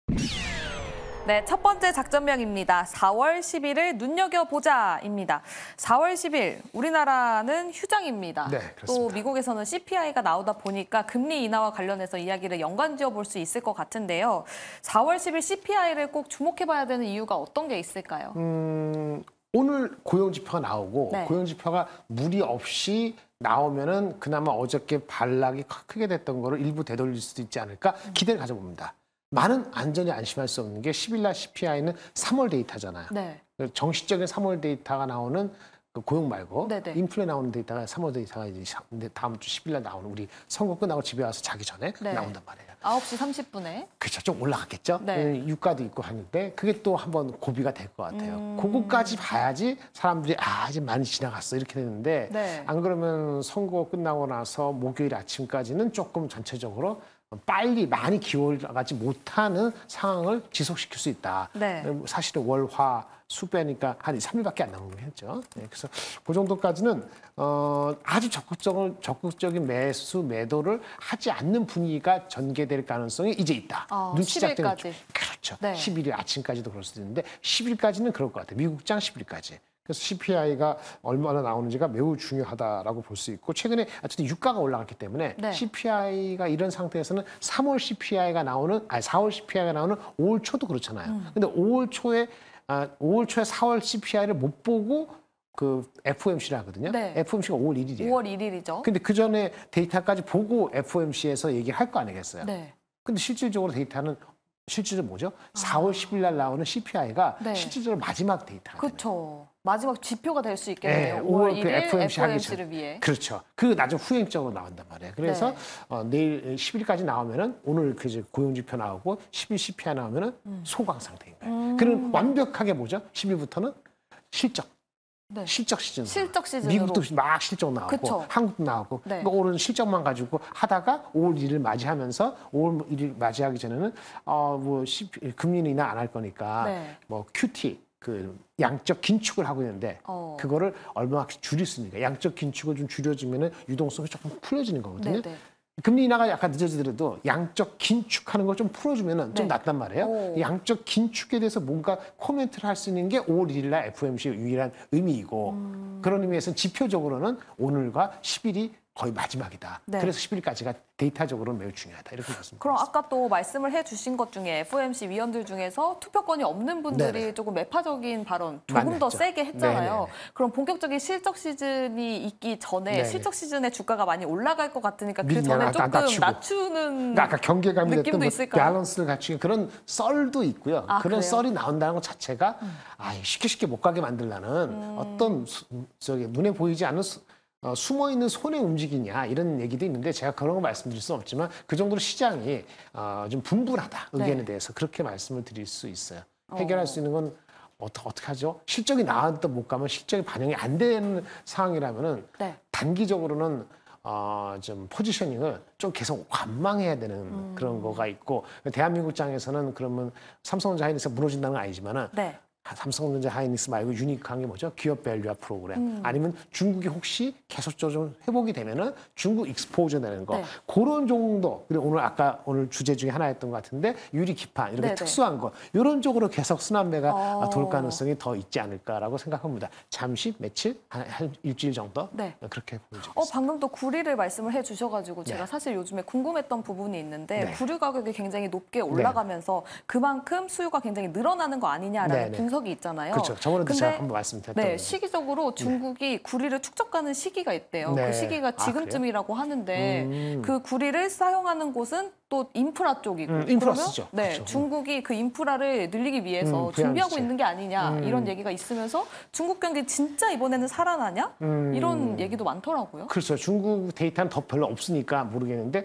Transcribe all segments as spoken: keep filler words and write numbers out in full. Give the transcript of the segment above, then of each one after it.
네, 첫 번째 작전명입니다. 사월 십일을 눈여겨보자입니다. 사월 십일, 우리나라는 휴장입니다. 네, 그렇습니다. 또 미국에서는 씨피아이가 나오다 보니까 금리 인하와 관련해서 이야기를 연관지어 볼 수 있을 것 같은데요. 사월 십일 씨피아이를 꼭 주목해봐야 되는 이유가 어떤 게 있을까요? 음, 오늘 고용지표가 나오고 네. 고용지표가 무리 없이 나오면은 그나마 어저께 반락이 크게 됐던 거를 일부 되돌릴 수도 있지 않을까 기대를 가져봅니다. 많은 안전히 안심할 수 없는 게 십일 날 씨피아이는 삼월 데이터잖아요. 네. 정식적인 삼월 데이터가 나오는 그 고용 말고 네네. 인플레 나오는 데이터가 삼월 데이터가 이제 다음 주 십일 날 나오는 우리 선거 끝나고 집에 와서 자기 전에 네. 나온단 말이에요. 아홉 시 삼십 분에. 그렇죠. 좀 올라갔겠죠. 네. 유가도 있고 하는데 그게 또 한번 고비가 될 것 같아요. 음... 그거까지 봐야지 사람들이 아 이제 많이 지나갔어 이렇게 되는데 네. 안 그러면 선거 끝나고 나서 목요일 아침까지는 조금 전체적으로 빨리 많이 기울어가지 못하는 상황을 지속시킬 수 있다. 네. 사실은 월, 화, 수 빼니까 한 삼 일밖에 안 남았죠. 네, 그래서 그 정도까지는 어, 아주 적극적인, 적극적인 매수, 매도를 하지 않는 분위기가 전개될 가능성이 이제 있다. 어, 눈치 십 일까지. 작전이 그렇죠. 네. 십일 일 아침까지도 그럴 수도 있는데 십 일까지는 그럴 것 같아요. 미국장 십 일까지. 그래서 씨피아이가 얼마나 나오는지가 매우 중요하다라고 볼 수 있고 최근에 어쨌든 유가가 올라갔기 때문에 네. 씨피아이가 이런 상태에서는 삼월 씨피아이가 나오는 아니 사월 씨피아이가 나오는 오월 초도 그렇잖아요. 음. 근데 오월 초에 아, 오월 초에 사월 씨피아이를 못 보고 그 에프오엠씨를 하거든요. 네. 에프오엠씨가 오월 일 일이에요. 오월 일 일이죠. 근데 그 전에 데이터까지 보고 에프오엠씨에서 얘기를 할 거 아니겠어요. 네. 근데 실질적으로 데이터는 실질적으로 뭐죠? 사월 십 일 날 나오는 씨피아이가 네. 실질적으로 마지막 데이터가 그렇죠. 마지막 지표가 될 수 있겠네요. 네, 오월 그 일 일 에프오엠씨 하기 에프오엠씨를 전. 위해. 그렇죠. 그 나중 후행적으로 나온단 말이에요. 그래서 네. 어, 내일 십 일까지 나오면은 오늘 그 이제 고용지표 나오고 십 일 씨피아이 나오면은 음. 소강 상태인 거예요. 음. 그럼 완벽하게 뭐죠? 십 일부터는 실적. 네. 실적 시즌. 실적 시즌으로. 미국도 막 실적 나오고 그쵸. 한국도 나오고 네. 그러니까 오른 실적만 가지고 하다가 오월 일 일 맞이하면서 오월 일 일 맞이하기 전에는 어뭐 금리는 인하 안 할 거니까 네. 뭐 큐티 그 양적 긴축을 하고 있는데 어. 그거를 얼마나 줄일 수 있는가. 양적 긴축을 좀 줄여주면은 유동성이 조금 풀려지는 거거든요. 네네. 금리 인하가 약간 늦어지더라도 양적 긴축하는 걸 좀 풀어주면은 좀 네. 낫단 말이에요. 오. 양적 긴축에 대해서 뭔가 코멘트를 할 수 있는 게 오월 일 일 날 에프오엠씨의 유일한 의미이고 음. 그런 의미에서 지표적으로는 오늘과 십 일이 거의 마지막이다. 네. 그래서 십 일까지가 데이터적으로는 매우 중요하다. 이렇게 말씀드립니다. 그럼 아까 또 말씀을 해주신 것 중에 에프오엠씨 위원들 중에서 투표권이 없는 분들이 네네. 조금 매파적인 발언 조금 많이 더 했죠. 세게 했잖아요. 네네네. 그럼 본격적인 실적 시즌이 있기 전에 네네. 실적 시즌에 주가가 많이 올라갈 것 같으니까 그 미리 전에 약간 조금 낮추고. 낮추는 그러니까 아까 경계감이 됐던 느낌도 뭐 있을까요? 밸런스를 갖추는 그런 썰도 있고요. 아, 그런 그래요? 썰이 나온다는 것 자체가 음. 아, 쉽게 쉽게 못 가게 만들라는 음. 어떤 수, 저기 눈에 보이지 않는 수, 어, 숨어있는 손의 움직이냐 이런 얘기도 있는데 제가 그런 거 말씀드릴 수는 없지만 그 정도로 시장이 어, 좀 분분하다. 의견에 네. 대해서 그렇게 말씀을 드릴 수 있어요. 해결할 어. 수 있는 건 어떻게, 어떻게 하죠? 실적이 나왔다 못 가면 실적이 반영이 안 되는 상황이라면은 네. 단기적으로는 어, 좀 포지셔닝을 좀 계속 관망해야 되는 음. 그런 거가 있고 대한민국 장에서는 그러면 삼성전자 하이닉스가 무너진다는 건 아니지만은 네. 삼성전자 하이닉스 말고 유니크한 게 뭐죠? 기업 밸류화 프로그램. 음. 아니면 중국이 혹시 계속적으로 좀 회복이 되면은 중국 익스포저 되는 거. 네. 그런 정도. 그리고 오늘 아까 오늘 주제 중에 하나였던 것 같은데 유리 기판 이렇게 네네. 특수한 거. 이런 쪽으로 계속 순환매가 어. 돌 가능성이 더 있지 않을까라고 생각합니다. 잠시 며칠 한, 한 일주일 정도 네. 그렇게 보여지고 어, 있습니다. 방금 또 구리를 말씀을 해주셔가지고 제가 네. 사실 요즘에 궁금했던 부분이 있는데 네. 구리 가격이 굉장히 높게 올라가면서 그만큼 수요가 굉장히 늘어나는 거 아니냐라는 네, 네. 분석이 있잖아요. 그렇죠. 저번에도 근데 제가 한번 말씀드렸던 네, 거죠. 시기적으로 중국이 구리를 축적하는 시기가 있대요. 네. 그 시기가 아, 지금쯤이라고 하는데 음. 그 구리를 사용하는 곳은 또 인프라 쪽이고 음, 인프라 그러면 쓰죠. 네, 그렇죠. 중국이 그 인프라를 늘리기 위해서 음, 준비하고 부양지체. 있는 게 아니냐 음. 이런 얘기가 있으면서 중국 경기 진짜 이번에는 살아나냐 음. 이런 얘기도 많더라고요. 그렇죠. 중국 데이터는 더 별로 없으니까 모르겠는데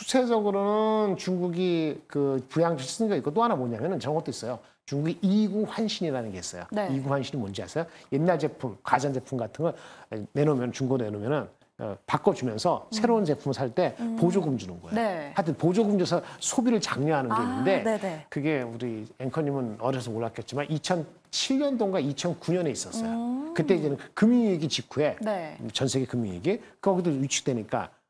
추세적으로는 중국이 그 부양지 쓰는 게 있고 또 하나 뭐냐면은 저런 것도 있어요. 중국이 이구 환신이라는 게 있어요. 네. 이구 환신이 뭔지 아세요? 옛날 제품, 가전제품 같은 거 내놓으면 중고 내놓으면은 어, 바꿔주면서 음. 새로운 제품을 살 때 음. 보조금 주는 거예요. 네. 하여튼 보조금 줘서 소비를 장려하는 게 아, 있는데 네네. 그게 우리 앵커님은 어려서 몰랐겠지만 이천칠 년도인가 이천구 년에 있었어요. 음. 그때 이제는 금융위기 직후에 네. 전 세계 금융위기 거기도 위축되니까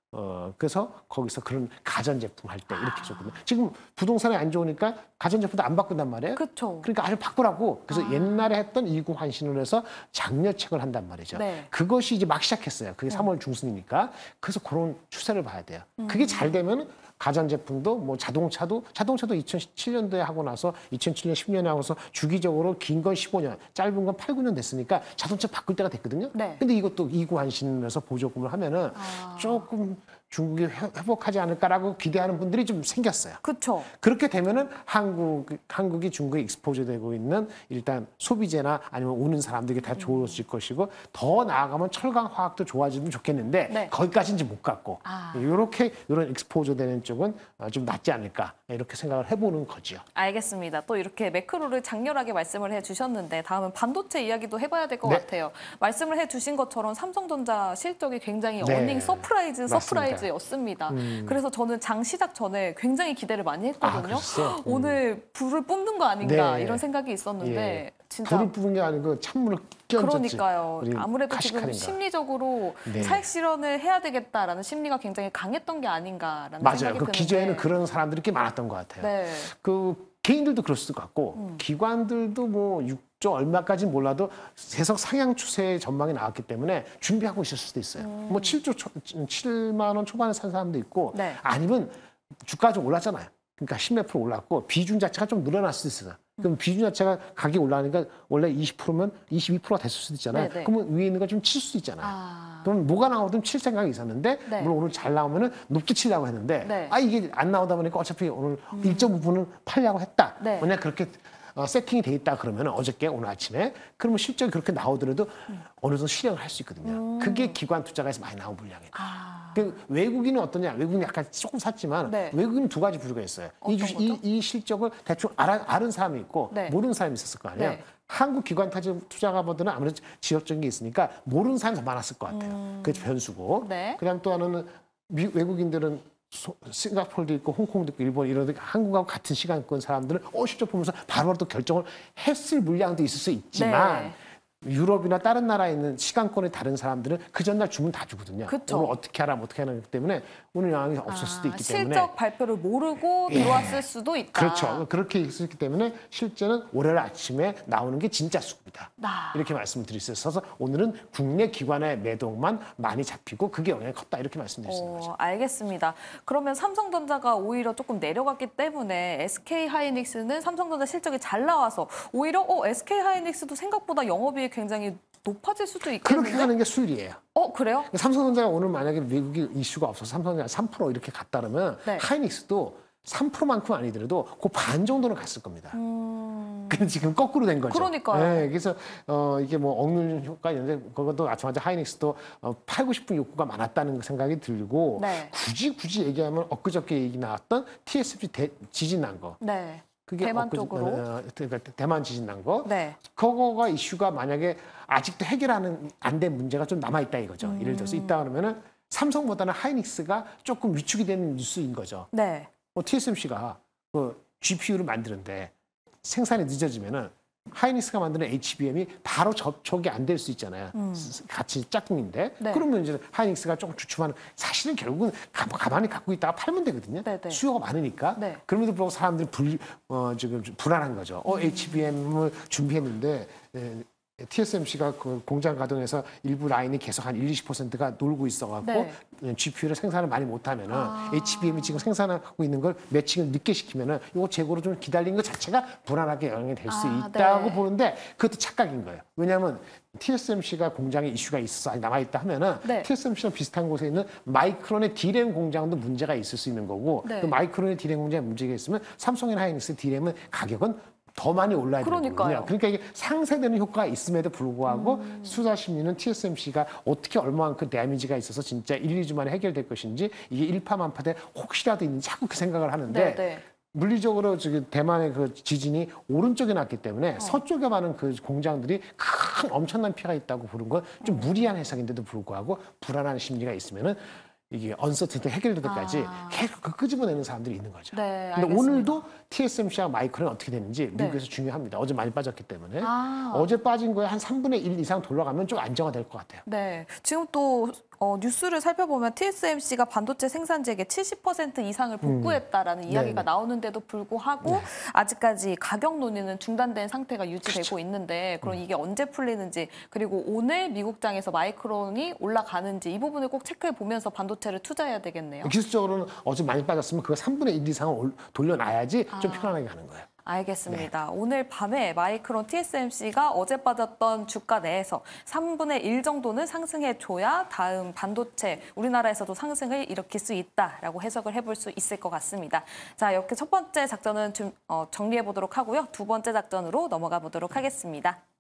어, 그래서 거기서 그런 가전제품 할 때 이렇게 줬거든요. 지금 부동산이 안 좋으니까 가전제품도 안 바꾼단 말이에요. 그렇죠. 그러니까 아주 바꾸라고. 그래서 아. 옛날에 했던 이구환신을 해서 장려책을 한단 말이죠. 네. 그것이 이제 막 시작했어요. 그게 삼월 중순이니까. 그래서 그런 추세를 봐야 돼요. 그게 잘 되면 가전제품도 뭐 자동차도 자동차도 이천칠 년도에 하고 나서 이천칠 년 십 년에 하고서 주기적으로 긴 건 십오 년, 짧은 건 팔, 구 년 됐으니까 자동차 바꿀 때가 됐거든요. 네. 근데 이것도 이구환신을 해서 보조금을 하면은 아. 조금 중국이 회- 회복하지 않을까라고 기대하는 분들이 좀 생겼어요. 그렇죠. 그렇게 되면은 한국 한국이 중국에 익스포저 되고 있는 일단 소비재나 아니면 오는 사람들에게 다 좋아질 것이고 더 나아가면 철강 화학도 좋아지면 좋겠는데 네. 거기까지는 이제 못 갔고 아. 이렇게 이런 익스포저 되는 쪽은 좀 낫지 않을까 이렇게 생각을 해보는 거죠. 알겠습니다. 또 이렇게 매크로를 장렬하게 말씀을 해주셨는데 다음은 반도체 이야기도 해봐야 될 것 네. 같아요. 말씀을 해주신 것처럼 삼성전자 실적이 굉장히 네. 어닝 서프라이즈 맞습니다. 서프라이즈였습니다. 음. 그래서 저는 장 시작 전에 굉장히 기대를 많이 했거든요. 아, 그러셨어요? 음. 오늘 불을 뿜는 거 아닌가 네. 이런 생각이 있었는데 예. 진짜 불을 뽑은 게 아니고 찬물을 끼얹었지. 그러니까요. 우리 아무래도 지금 카시카린가. 심리적으로 네. 차익 실현을 해야 되겠다라는 심리가 굉장히 강했던 게 아닌가라는 맞아요. 생각이 그 드는데 기저에는 그런 사람들이 꽤 많았던 것 같아요. 네. 그 개인들도 그럴 수도 같고 음. 기관들도 뭐 육 조 얼마까지는 몰라도 계속 상향 추세의 전망이 나왔기 때문에 준비하고 있을 수도 있어요. 뭐 칠 조 초, 칠만 원 초반에 산 사람도 있고 음. 네. 아니면 주가가 좀 올랐잖아요. 그러니까 십몇 프로 올랐고 비중 자체가 좀 늘어날 수도 있어요. 그럼 비중 자체가 가격이 올라가니까 원래 이십 퍼센트면 이십이 퍼센트가 됐을 수도 있잖아요. 네네. 그러면 위에 있는 걸 좀 칠 수도 있잖아요. 아. 그럼 뭐가 나오든 칠 생각이 있었는데 네. 물론 오늘 잘 나오면은 높게 치려고 했는데 네. 아 이게 안 나오다 보니까 어차피 오늘 일 점 오 분은 팔려고 했다. 네. 만약 그렇게 어, 세팅이 돼 있다 그러면 어저께 오늘 아침에 그러면 실적이 그렇게 나오더라도 어느 정도 실행을 할 수 있거든요. 그게 기관 투자가에서 많이 나온 물량이에요. 아. 그 외국인은 어떠냐? 외국인은 약간 조금 샀지만 네. 외국인은 두 가지 부류가 있어요. 이, 어떤 주- 거죠? 이, 이 실적을 대충 알아, 아는 사람이 있고 네. 모르는 사람이 있었을 거 아니에요. 네. 한국 기관 투자가보다는 아무래도 지역적인 게 있으니까 모르는 사람이 더 많았을 것 같아요. 그게 변수고. 네. 그다음 또 하나는 미, 외국인들은 소, 싱가포르도 있고 홍콩도 있고 일본 이런 데 한국하고 같은 시간권 사람들은 어 실적 보면서 바로바로 또 결정을 했을 물량도 있을 수 있지만 네. 유럽이나 다른 나라에 있는 시간권의 다른 사람들은 그 전날 주문 다 주거든요. 그쵸. 오늘 어떻게 하라 어떻게 하라기 때문에 오늘 영향이 없을 수도 아, 있기 때문에 실적 발표를 모르고 예. 들어왔을 수도 있다. 그렇죠. 그렇게 있었기 때문에 실제는 월요일 아침에 나오는 게 진짜 수급이다. 아. 이렇게 말씀을 드릴 수 있어서 오늘은 국내 기관의 매동만 많이 잡히고 그게 영향이 컸다 이렇게 말씀드릴 수 있는 거죠. 어, 알겠습니다. 그러면 삼성전자가 오히려 조금 내려갔기 때문에 에스케이하이닉스는 삼성전자 실적이 잘 나와서 오히려 어, 에스케이하이닉스도 생각보다 영업이익이 굉장히 높아질 수도 그렇게 있겠는데? 하는 게 수율이에요. 어, 그래요? 삼성전자가 오늘 만약에 외국인 이슈가 없어서 삼성전자 삼 퍼센트 이렇게 갔다 그러면 네. 하이닉스도 삼 퍼센트만큼 아니더라도 그 반 정도는 갔을 겁니다. 근데 지금 거꾸로 된 거죠. 음. 그러니까요. 네, 그래서 어, 이게 뭐 억누르는 효과 있는데 그것도 마찬가지 하이닉스도 어, 팔고 싶은 욕구가 많았다는 생각이 들고 네. 굳이 굳이 얘기하면 엊그저께 얘기 나왔던 티에스엠씨 대, 지진 난 거. 네. 그게 대만 엊그저- 쪽으로. 어, 그러니까 대만 지진 난 거. 네. 그거가 이슈가 만약에 아직도 해결하는 안 된 문제가 좀 남아 있다 이거죠. 음. 예를 들어서 있다 그러면은 삼성보다는 하이닉스가 조금 위축이 되는 뉴스인 거죠. 네. 뭐 티에스엠씨가 그 지피유를 만드는데 생산이 늦어지면은 하이닉스가 만드는 에이치비엠이 바로 접촉이 안 될 수 있잖아요. 스- 같이 짝꿍인데 네. 그러면 이제 하이닉스가 조금 주춤하는 사실은 결국은 가, 가만히 갖고 있다가 팔면 되거든요. 네, 네. 수요가 많으니까. 네. 그럼에도 불구하고 사람들이 불, 어, 지금 좀 불안한 거죠. 어, 에이치비엠을 준비했는데 에, 티에스엠씨가 그 공장 가동해서 일부 라인이 계속 한 일, 이십 퍼센트가 놀고 있어갖고 네. 지피유를 생산을 많이 못하면은 아. 에이치비엠이 지금 생산하고 있는 걸 매칭을 늦게 시키면은 이거 재고로 좀 기다리는 것 자체가 불안하게 영향이 될 수 아, 있다고 네. 보는데 그것도 착각인 거예요. 왜냐하면 티에스엠씨가 공장에 이슈가 있어서 아직 남아있다 하면은 네. 티에스엠씨랑 비슷한 곳에 있는 마이크론의 디램 공장도 문제가 있을 수 있는 거고 네. 그 마이크론의 디램 공장에 문제가 있으면 삼성이나 하이닉스 디램은 가격은 더 많이 올라야 되거든요. 그러니까요. 그러니까 이게 상쇄되는 효과가 있음에도 불구하고 음. 투자 심리는 티에스엠씨가 어떻게 얼마만큼 데미지가 있어서 진짜 일, 이 주 만에 해결될 것인지 이게 일파만파돼 혹시라도 있는지 자꾸 그 생각을 하는데 네, 네. 물리적으로 지금 대만의 그 지진이 오른쪽에 났기 때문에 어. 서쪽에 많은 그 공장들이 큰 엄청난 피해가 있다고 부른 건 좀 어. 무리한 해석인데도 불구하고 불안한 심리가 있으면은 이게 언서티티 해결될 때까지 아. 계속 그 끄집어내는 사람들이 있는 거죠. 네, 근데 알겠습니다. 오늘도 티에스엠씨와 마이크론이 어떻게 되는지 네. 미국에서 중요합니다. 어제 많이 빠졌기 때문에. 아. 어제 빠진 거에 한 삼분의 일 이상 돌아가면 좀 안정화될 것 같아요. 네, 지금 또 어, 뉴스를 살펴보면 티에스엠씨가 반도체 생산지액의 칠십 퍼센트 이상을 복구했다라는 음. 이야기가 네네. 나오는데도 불구하고 네. 아직까지 가격 논의는 중단된 상태가 유지되고 그렇죠. 있는데 그럼 이게 언제 풀리는지 그리고 오늘 미국장에서 마이크론이 올라가는지 이 부분을 꼭 체크해 보면서 반도체를 투자해야 되겠네요. 기술적으로는 어제 많이 빠졌으면 그거 삼분의 일 이상을 올- 돌려놔야지 좀 아. 편안하게 가는 거예요. 알겠습니다. 네. 오늘 밤에 마이크론 티에스엠씨가 어제 빠졌던 주가 내에서 삼분의 일 정도는 상승해줘야 다음 반도체 우리나라에서도 상승을 일으킬 수 있다라고 해석을 해볼 수 있을 것 같습니다. 자, 이렇게 첫 번째 작전은 좀 어, 정리해 보도록 하고요. 두 번째 작전으로 넘어가 보도록 하겠습니다.